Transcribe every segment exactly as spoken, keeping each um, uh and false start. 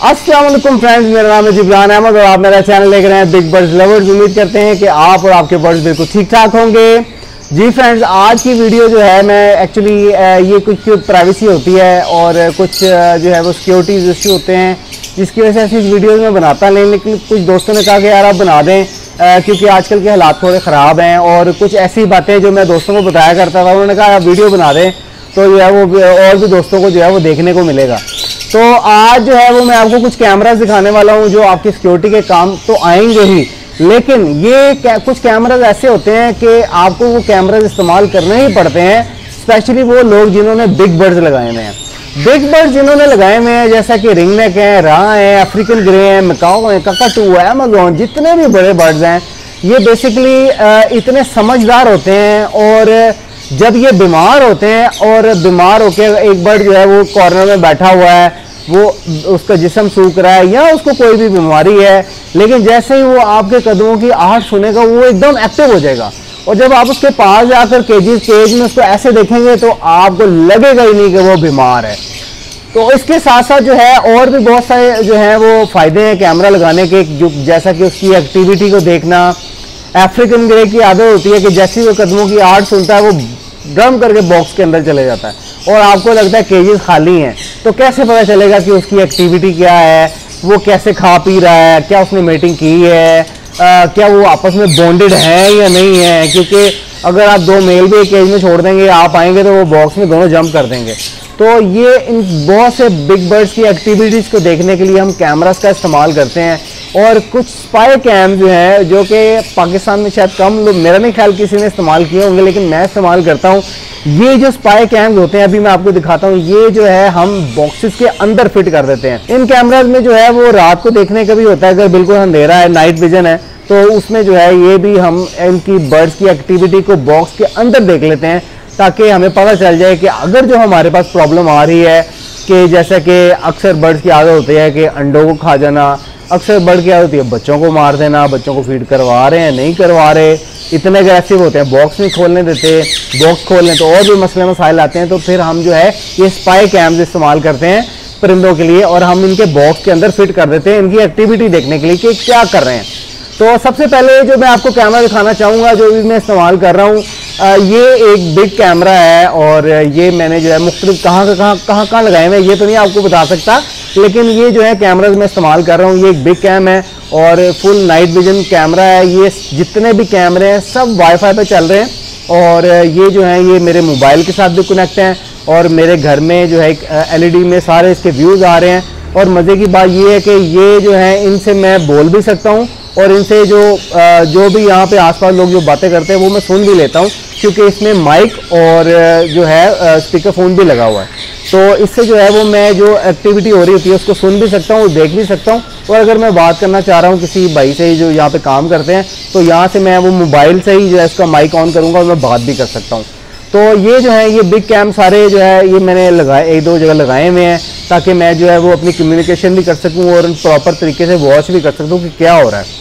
अस्सलाम वालेकुम फ्रेंड्स, मेरा नाम है जिब्रान अहमद और आप मेरा चैनल देख रहे हैं बिग बर्ड्स लवर्स। उम्मीद करते हैं कि आप और आपके बर्ड्स बिल्कुल ठीक ठाक होंगे। जी फ्रेंड्स, आज की वीडियो जो है मैं एक्चुअली ये कुछ प्राइवेसी होती है और कुछ जो है वो सिक्योरिटीज इश्यू होते हैं, जिसकी वजह से ऐसी वीडियोज़ में बनाता नहीं, लेकिन कुछ दोस्तों ने कहा कि यार आप बना दें क्योंकि आजकल के हालात थोड़े ख़राब हैं और कुछ ऐसी बातें जो मैं दोस्तों को बताया करता था, उन्होंने कहा आप वीडियो बना दें तो जो है वो और भी दोस्तों को जो है वो देखने को मिलेगा। तो आज जो है वो मैं आपको कुछ कैमरास दिखाने वाला हूँ जो आपकी सिक्योरिटी के काम तो आएंगे ही, लेकिन ये कुछ कैमरास ऐसे होते हैं कि आपको वो कैमरास इस्तेमाल करने ही पड़ते हैं, स्पेशली वो लोग जिन्होंने बिग बर्ड्स लगाए हुए हैं। बिग बर्ड्स जिन्होंने लगाए हुए हैं जैसा कि रिंगनेक है, राह है, अफ्रीकन ग्रे है, मकाओ है, ककाटू है, अमेज़न, जितने भी बड़े बर्ड्स हैं ये बेसिकली इतने समझदार होते हैं और जब ये बीमार होते हैं और बीमार होकर एक बर्ड जो है वो कॉर्नर में बैठा हुआ है, वो उसका जिस्म सूख रहा है या उसको कोई भी बीमारी है, लेकिन जैसे ही वो आपके कदमों की आहट सुनेगा वो एकदम एक्टिव हो जाएगा और जब आप उसके पास जाकर केज केज में उसको ऐसे देखेंगे तो आपको लगेगा ही नहीं कि वो बीमार है। तो इसके साथ साथ जो है और भी बहुत सारे जो है वो फ़ायदे हैं कैमरा लगाने के, जो जैसा कि उसकी एक्टिविटी को देखना। अफ्रीकन ग्रे की आदत होती है कि जैसे ही वो कदमों की आहट सुनता है वो ड्रम करके बॉक्स के अंदर चले जाता है और आपको लगता है केजेस खाली हैं, तो कैसे पता चलेगा कि उसकी एक्टिविटी क्या है, वो कैसे खा पी रहा है, क्या उसने मीटिंग की है, आ, क्या वो आपस में बॉन्डेड है या नहीं है। क्योंकि अगर आप दो मेल भी एक केज में छोड़ देंगे, आप आएंगे तो वो बॉक्स में दोनों जंप कर देंगे। तो ये इन बहुत से बिग बर्ड्स की एक्टिविटीज़ को देखने के लिए हम कैमरास का इस्तेमाल करते हैं और कुछ स्पाई कैम जो है जो कि पाकिस्तान में शायद कम लोग, मेरा नहीं ख्याल किसी ने इस्तेमाल किए होंगे, लेकिन मैं इस्तेमाल करता हूँ। ये जो स्पाई कैम्स होते हैं अभी मैं आपको दिखाता हूँ, ये जो है हम बॉक्सेस के अंदर फिट कर देते हैं। इन कैमराज में जो है वो रात को देखने का भी होता है, अगर बिल्कुल अंधेरा है, नाइट विजन है, तो उसमें जो है ये भी हम इनकी बर्ड्स की एक्टिविटी को बॉक्स के अंदर देख लेते हैं ताकि हमें पता चल जाए कि अगर जो हमारे पास प्रॉब्लम आ रही है कि जैसा कि अक्सर बर्ड्स की आदत होती है कि अंडों को खा जाना, अक्सर बर्ड की आदत होती है बच्चों को मार देना, बच्चों को फीड करवा रहे हैं नहीं करवा रहे, इतने अग्रेसिव होते हैं, बॉक्स नहीं खोलने देते, बॉक्स खोलने तो और भी मसले मसाइल आते हैं। तो फिर हम जो है ये स्पाई कैम्स इस्तेमाल करते हैं परिंदों के लिए और हम इनके बॉक्स के अंदर फिट कर देते हैं इनकी एक्टिविटी देखने के लिए कि क्या कर रहे हैं। तो सबसे पहले जो मैं आपको कैमरा दिखाना चाहूँगा जो भी मैं इस्तेमाल कर रहा हूँ, ये एक बिग कैमरा है और ये मैंने जो है मुख्तलिफ कहाँ कहाँ कहाँ कहाँ लगाए हुए हैं ये तो नहीं आपको बता सकता, लेकिन ये जो है कैमराज मैं इस्तेमाल कर रहा हूँ। ये एक बिग कैम है और फुल नाइट विजन कैमरा है। ये जितने भी कैमरे हैं सब वाईफाई पे चल रहे हैं और ये जो है ये मेरे मोबाइल के साथ भी कनेक्ट हैं और मेरे घर में जो है एक एलईडी में सारे इसके व्यूज़ आ रहे हैं। और मज़े की बात ये है कि ये जो है इनसे मैं बोल भी सकता हूँ और इनसे जो जो भी यहाँ पे आसपास लोग जो बातें करते हैं वो मैं सुन भी लेता हूँ, क्योंकि इसमें माइक और जो है स्पीकर फ़ोन भी लगा हुआ है। तो इससे जो है वो मैं जो एक्टिविटी हो रही होती है उसको सुन भी सकता हूँ, देख भी सकता हूँ और अगर मैं बात करना चाह रहा हूँ किसी भाई से जो यहाँ पे काम करते हैं तो यहाँ से मैं वो मोबाइल से ही जो है इसका माइक ऑन करूँगा और मैं बात भी कर सकता हूँ। तो ये जो है ये बिग कैम सारे जो है ये मैंने लगाए, एक दो जगह लगाए हुए हैं ताकि मैं जो है वो अपनी कम्युनिकेशन भी कर सकूँ और प्रॉपर तरीके से वॉच भी कर सकूँ कि क्या हो रहा है।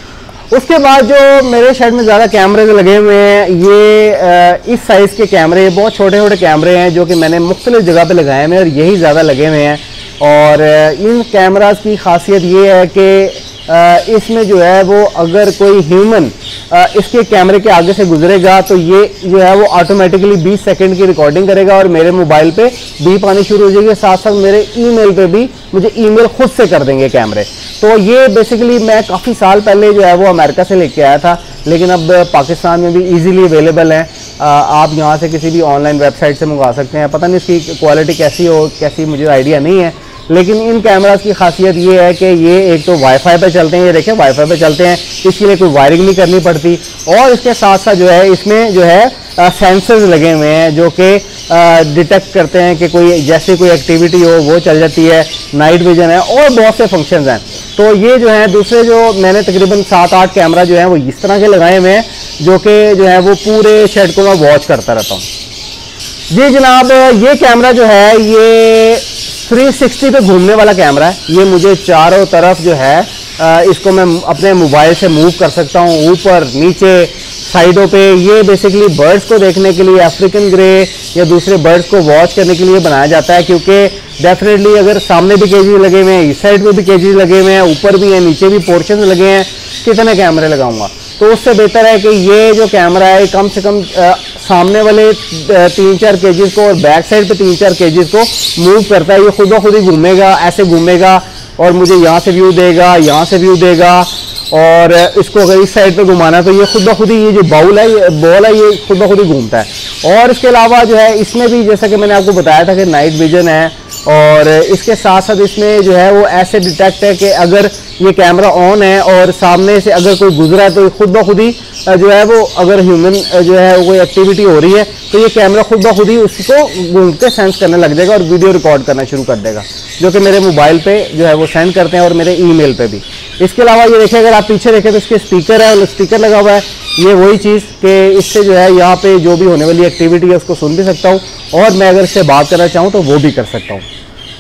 उसके बाद जो मेरे शेड में ज़्यादा कैमरे लगे हुए हैं ये इस साइज़ के कैमरे, बहुत छोटे छोटे कैमरे हैं जो कि मैंने मुख्तलिफ जगह पे लगाए हुए हैं और यही ज़्यादा लगे हुए हैं। और इन कैमरास की खासियत ये है कि इसमें जो है वो अगर कोई ह्यूमन इसके कैमरे के आगे से गुजरेगा तो ये जो है वो ऑटोमेटिकली बीस सेकंड की रिकॉर्डिंग करेगा और मेरे मोबाइल पे बीप आनी शुरू हो जाएगी, साथ साथ मेरे ईमेल पे भी मुझे ईमेल खुद से कर देंगे कैमरे। तो ये बेसिकली मैं काफ़ी साल पहले जो है वो अमेरिका से लेके आया था, लेकिन अब पाकिस्तान में भी ईजीली अवेलेबल है। आप यहाँ से किसी भी ऑनलाइन वेबसाइट से मंगवा सकते हैं। पता नहीं इसकी क्वालिटी कैसी हो कैसी मुझे आइडिया नहीं है, लेकिन इन कैमरास की खासियत ये है कि ये एक तो वाईफाई पे चलते हैं, ये देखें वाईफाई पे चलते हैं, इसके लिए कोई वायरिंग नहीं करनी पड़ती और इसके साथ साथ जो है इसमें जो है सेंसर्स लगे हुए हैं जो कि डिटेक्ट करते हैं कि कोई जैसे कोई एक्टिविटी हो वो चल जाती है, नाइट विजन है और बहुत से फंक्शंस हैं। तो ये जो है दूसरे जो मैंने तकरीबन सात आठ कैमरा जो है वो इस तरह के लगाए हुए हैं जो कि जो है वो पूरे शेड को मैं वॉच करता रहता हूँ। जी जनाब, ये कैमरा जो है ये थ्री सिक्सटी पे घूमने वाला कैमरा है। ये मुझे चारों तरफ जो है इसको मैं अपने मोबाइल से मूव कर सकता हूँ, ऊपर नीचे साइडों पे। ये बेसिकली बर्ड्स को देखने के लिए, अफ्रीकन ग्रे या दूसरे बर्ड्स को वॉच करने के लिए बनाया जाता है, क्योंकि डेफिनेटली अगर सामने भी केजेस लगे हुए हैं, इस साइड पे भी केजेस लगे हुए हैं, ऊपर भी हैं, नीचे भी पोर्शन लगे हैं, कितने कैमरे लगाऊंगा। तो उससे बेहतर है कि ये जो कैमरा है कम से कम आ, सामने वाले तीन चार केजेस को और बैक साइड पे तीन चार केजेस को मूव करता है। ये खुद ब खुद ही घूमेगा, ऐसे घूमेगा और मुझे यहाँ से व्यू देगा, यहाँ से व्यू देगा, और इसको अगर इस साइड पे घुमाना तो ये खुद ब खुद ही ये जो बाउल है, ये बॉल है, ये खुद ब खुद ही घूमता है। और इसके अलावा जो है इसमें भी जैसा कि मैंने आपको बताया था कि नाइट विजन है, और इसके साथ साथ इसमें जो है वो ऐसे डिटेक्ट है कि अगर ये कैमरा ऑन है और सामने से अगर कोई गुजरा है तो खुद ब खुद ही जो है वो अगर ह्यूमन जो है कोई एक्टिविटी हो रही है तो ये कैमरा खुद ब खुद ही उसको घूम के सेंस करने लग जाएगा और वीडियो रिकॉर्ड करना शुरू कर देगा, जो कि मेरे मोबाइल पे जो है वो सेंड करते हैं और मेरे ईमेल पे भी। इसके अलावा ये देखिए, अगर आप पीछे देखें तो इसके स्पीकर है और स्पीकर लगा हुआ है। ये वही चीज़ कि इससे जो है यहाँ पे जो भी होने वाली एक्टिविटी है उसको सुन भी सकता हूँ, और मैं अगर इससे बात करना चाहूँ तो वो भी कर सकता हूँ।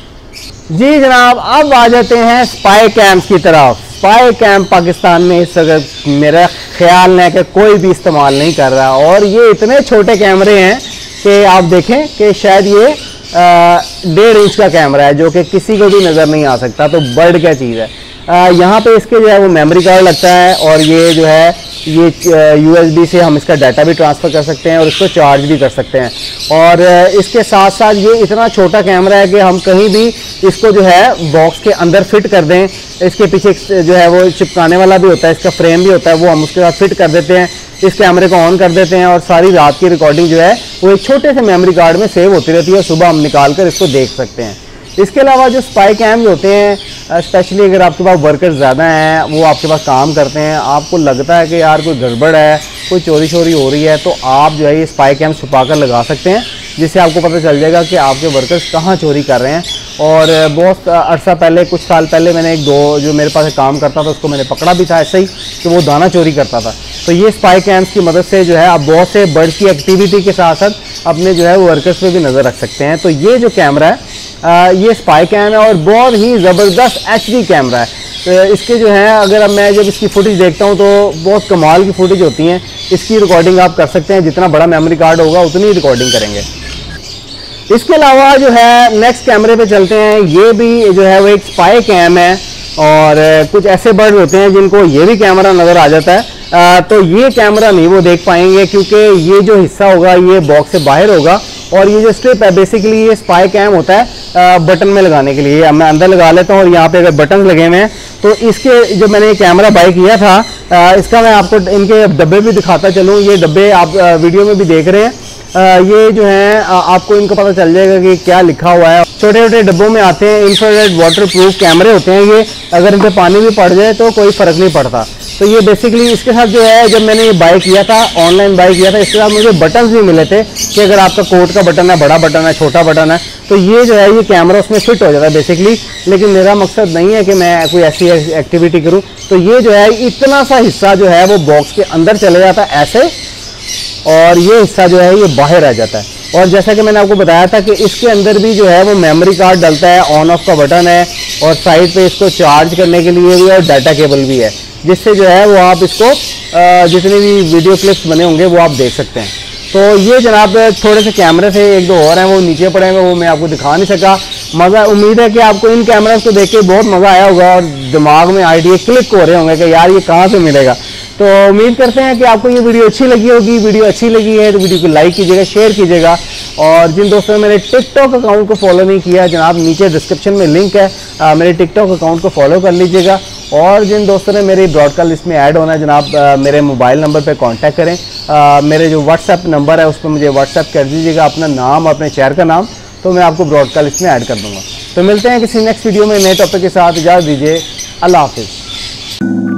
जी जनाब, अब आ जाते हैं स्पाई कैम्स की तरफ। स्पाई कैम पाकिस्तान में इस वक्त मेरा ख्याल है कि कोई भी इस्तेमाल नहीं कर रहा, और ये इतने छोटे कैमरे हैं कि आप देखें कि शायद ये डेढ़ इंच का कैमरा है, जो कि किसी को भी नज़र नहीं आ सकता। तो बर्ड क्या चीज़ है। यहाँ पे इसके जो है वो मेमोरी कार्ड लगता है, और ये जो है ये यूएसबी से हम इसका डाटा भी ट्रांसफ़र कर सकते हैं और इसको चार्ज भी कर सकते हैं। और इसके साथ साथ ये इतना छोटा कैमरा है कि हम कहीं भी इसको जो है बॉक्स के अंदर फिट कर दें। इसके पीछे जो है वो चिपकाने वाला भी होता है, इसका फ्रेम भी होता है, वो हम उसके साथ फिट कर देते हैं, इस कैमरे को ऑन कर देते हैं और सारी रात की रिकॉर्डिंग जो है वो एक छोटे से मेमोरी कार्ड में सेव होती रहती है, और सुबह हम निकाल कर इसको देख सकते हैं। इसके अलावा जो स्पाई कैम होते हैं, स्पेशली अगर आपके पास वर्कर्स ज़्यादा हैं, वो आपके पास काम करते हैं, आपको लगता है कि यार कोई गड़बड़ है, कोई चोरी चोरी हो रही है, तो आप जो है ये स्पाई कैम छुपा कर लगा सकते हैं, जिससे आपको पता चल जाएगा कि आपके वर्कर्स कहाँ चोरी कर रहे हैं। और बहुत अर्सा पहले, कुछ साल पहले मैंने एक दो जो मेरे पास काम करता था उसको मैंने पकड़ा भी था ऐसे ही कि वो दाना चोरी करता था। तो ये स्पाई कैम्स की मदद से जो है आप बहुत से बर्ड की एक्टिविटी के साथ साथ अपने जो है वो वर्कर्स पे भी नज़र रख सकते हैं। तो ये जो कैमरा है आ, ये स्पाई कैम है और बहुत ही ज़बरदस्त एच डी कैमरा है। तो इसके जो है अगर अब मैं जब इसकी फुटेज देखता हूँ तो बहुत कमाल की फुटेज होती हैं। इसकी रिकॉर्डिंग आप कर सकते हैं, जितना बड़ा मेमोरी कार्ड होगा उतनी रिकॉर्डिंग करेंगे। इसके अलावा जो है नेक्स्ट कैमरे पे चलते हैं। ये भी जो है वो एक स्पाई कैम है, और कुछ ऐसे बर्ड होते हैं जिनको ये भी कैमरा नज़र आ जाता है, आ, तो ये कैमरा नहीं वो देख पाएंगे, क्योंकि ये जो हिस्सा होगा ये बॉक्स से बाहर होगा, और ये जो स्ट्रिप है बेसिकली ये स्पाई कैम होता है आ, बटन में लगाने के लिए। अब मैं अंदर लगा लेता हूँ और यहाँ पे अगर बटन लगे हुए हैं तो इसके जो मैंने कैमरा बाय किया था आ, इसका मैं आपको इनके डब्बे भी दिखाता चलूँ। ये डब्बे आप आ, वीडियो में भी देख रहे हैं। आ, ये जो है आ, आपको इनका पता चल जाएगा कि क्या लिखा हुआ है। छोटे छोटे डब्बों में आते हैं, इंफ्रारेड वाटर प्रूफ कैमरे होते हैं ये, अगर इन पर पानी भी पड़ जाए तो कोई फ़र्क नहीं पड़ता। तो ये बेसिकली इसके साथ जो है, जब मैंने ये बाय किया था, ऑनलाइन बाय किया था, इसके साथ मुझे बटन्स भी मिले थे कि अगर आपका कोट का बटन है, बड़ा बटन है, छोटा बटन है, तो ये जो है ये कैमरा उसमें फिट हो जाता है बेसिकली। लेकिन मेरा मकसद नहीं है कि मैं कोई ऐसी एक्टिविटी करूँ, तो ये जो है इतना सा हिस्सा जो है वो बॉक्स के अंदर चले जाता है ऐसे, और ये हिस्सा जो है ये बाहर आ जाता है। और जैसा कि मैंने आपको बताया था कि इसके अंदर भी जो है वो मेमोरी कार्ड डलता है, ऑन ऑफ का बटन है, और साइड पे इसको चार्ज करने के लिए भी और डाटा केबल भी है, जिससे जो है वो आप इसको जितने भी वीडियो क्लिप्स बने होंगे वो आप देख सकते हैं। तो ये जनाब थोड़े से कैमरे थे, एक दो और हैं वो नीचे पड़े हैं, वो मैं आपको दिखा नहीं सका। मज़ा, उम्मीद है कि आपको इन कैमरास को देख के बहुत मज़ा आया होगा और दिमाग में आइडिया क्लिक हो रहे होंगे कि यार ये कहाँ से मिलेगा। तो उम्मीद करते हैं कि आपको ये वीडियो अच्छी लगी होगी। वीडियो अच्छी लगी है तो वीडियो को लाइक कीजिएगा, शेयर कीजिएगा, और जिन दोस्तों ने मेरे टिकटॉक अकाउंट को फॉलो नहीं किया, जनाब नीचे डिस्क्रिप्शन में लिंक है, आ, मेरे टिकटॉक अकाउंट को फॉलो कर लीजिएगा। और जिन दोस्तों ने मेरी ब्रॉडकास्ट लिस्ट में ऐड होना है, जनाब आ, मेरे मोबाइल नंबर पर कॉन्टैक्ट करें। आ, मेरे जो व्हाट्सएप नंबर है उस पर मुझे व्हाट्सएप कर दीजिएगा अपना नाम, अपने शहर का नाम, तो मैं आपको ब्रॉडकास्ट लिस्ट में ऐड कर दूँगा। तो मिलते हैं किसी नेक्स्ट वीडियो में नए टॉपिक के साथ। इजाज़त दीजिए, अल्लाह हाफिज़।